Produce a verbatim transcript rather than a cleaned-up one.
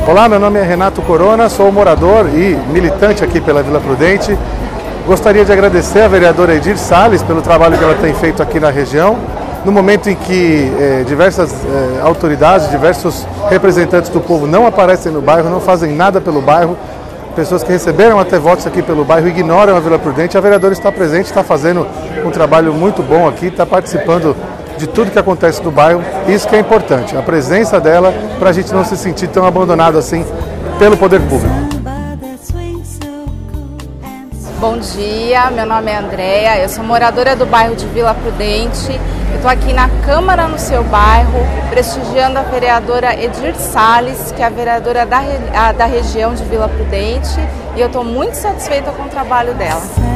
Olá, meu nome é Renato Corona, sou morador e militante aqui pela Vila Prudente. Gostaria de agradecer à vereadora Edir Salles pelo trabalho que ela tem feito aqui na região, no momento em que eh, diversas eh, autoridades, diversos representantes do povo não aparecem no bairro, não fazem nada pelo bairro, pessoas que receberam até votos aqui pelo bairro ignoram a Vila Prudente. A vereadora está presente, está fazendo um trabalho muito bom aqui, está participando de tudo que acontece no bairro. Isso que é importante, a presença dela, para a gente não se sentir tão abandonado assim pelo poder público. Bom dia, meu nome é Andréa, eu sou moradora do bairro de Vila Prudente. Eu estou aqui na Câmara no seu bairro, prestigiando a vereadora Edir Salles, que é a vereadora da, da região de Vila Prudente, e eu estou muito satisfeita com o trabalho dela.